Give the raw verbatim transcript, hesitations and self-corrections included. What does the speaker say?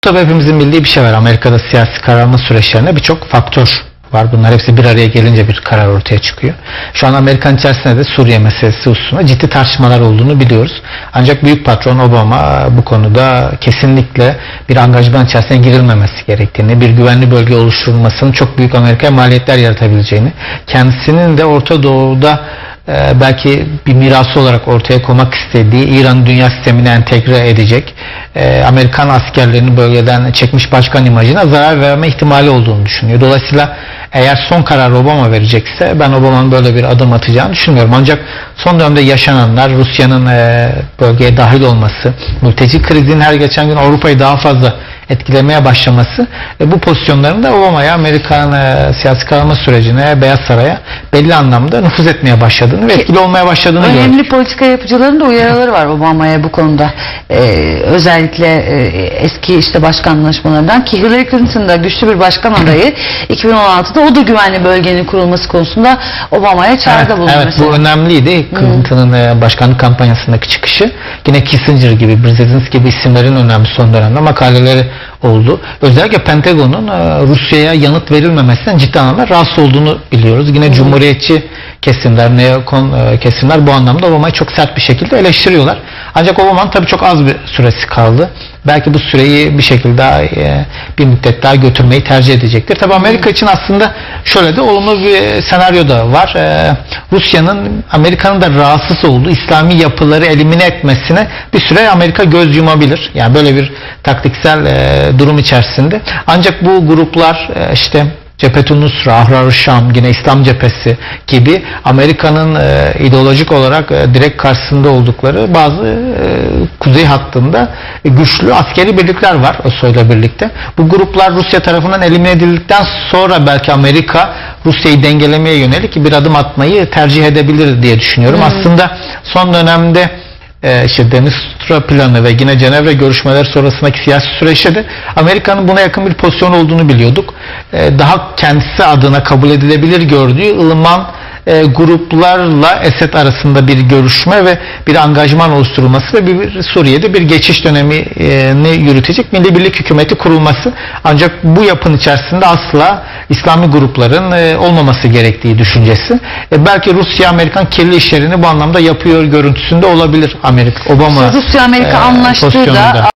Tabii hepimizin bildiği bir şey var. Amerika'da siyasi kararlama süreçlerinde birçok faktör var. Bunlar hepsi bir araya gelince bir karar ortaya çıkıyor. Şu an Amerikan içerisinde de Suriye meselesi hususunda ciddi tartışmalar olduğunu biliyoruz. Ancak büyük patron Obama bu konuda kesinlikle bir angajman içerisine girilmemesi gerektiğini, bir güvenli bölge oluşturulmasının çok büyük Amerika'ya maliyetler yaratabileceğini, kendisinin de Orta Doğu'da Ee, belki bir mirası olarak ortaya koymak istediği İran dünya sistemine entegre edecek e, Amerikan askerlerini bölgeden çekmiş başkan imajına zarar verme ihtimali olduğunu düşünüyor. Dolayısıyla eğer son kararı Obama verecekse ben Obama'nın böyle bir adım atacağını düşünmüyorum. Ancak son dönemde yaşananlar, Rusya'nın e, bölgeye dahil olması, mülteci krizinin her geçen gün Avrupa'yı daha fazla etkilemeye başlaması e, bu pozisyonlarında Obama'ya, Amerikan e, siyasi kararlama sürecine, Beyaz Saray'a belli anlamda nüfuz etmeye başladığını ve etkili olmaya başladığını önemli gördük. Önemli politika yapıcıların da uyarıları var Obama'ya bu konuda. Ee, özellikle e, eski işte başkanlaşmalarından ki Hillary Clinton da güçlü bir başkan adayı iki bin on altıda o da güvenli bölgenin kurulması konusunda Obama'ya çağrıda evet, bulundu evet, mesela. bu önemliydi. Clinton'ın e, başkanlık kampanyasındaki çıkışı. Yine Kissinger gibi, Brzezinski gibi isimlerin önemli son dönemde makaleleri oldu. Özellikle Pentagon'un e, Rusya'ya yanıt verilmemesinden ciddi anlamda rahatsız olduğunu biliyoruz. Yine hmm. Cumhuriyetçi kesimler, neokon e, kesimler bu anlamda Obama'yı çok sert bir şekilde eleştiriyorlar. Ancak Obama'nın tabii çok az bir süresi kaldı. Belki bu süreyi bir şekilde daha e, bir müddet daha götürmeyi tercih edecektir. Tabii Amerika için aslında şöyle de olumlu bir senaryo da var. E, Rusya'nın Amerika'nın da rahatsız olduğu İslami yapıları elimine etmesine bir süre Amerika göz yumabilir. Yani böyle bir taktiksel e, durum içerisinde. Ancak bu gruplar e, işte Cephetun Nusra, Ahrar-ı Şam, yine İslam Cephesi gibi Amerika'nın e, ideolojik olarak e, direkt karşısında oldukları bazı e, kuzey hattında e, güçlü askeri birlikler var o soyla birlikte. Bu gruplar Rusya tarafından elimine edildikten sonra belki Amerika Rusya'yı dengelemeye yönelik bir adım atmayı tercih edebilir diye düşünüyorum. Hmm. Aslında son dönemde Ee, işte Denistra planı ve yine Cenevre görüşmeleri sonrasındaki siyasi süreçte de Amerika'nın buna yakın bir pozisyon olduğunu biliyorduk. Ee, daha kendisi adına kabul edilebilir gördüğü ılıman e, gruplarla Esed arasında bir görüşme ve bir angajman oluşturulması ve bir, bir Suriye'de bir geçiş dönemini yürütecek milli birlik hükümeti kurulması. Ancak bu yapının içerisinde asla İslami grupların e, olmaması gerektiği düşüncesi. E, belki Rusya Amerikan kirli işlerini bu anlamda yapıyor görüntüsünde olabilir Amerika Obama Rusya Amerika e, anlaştığı da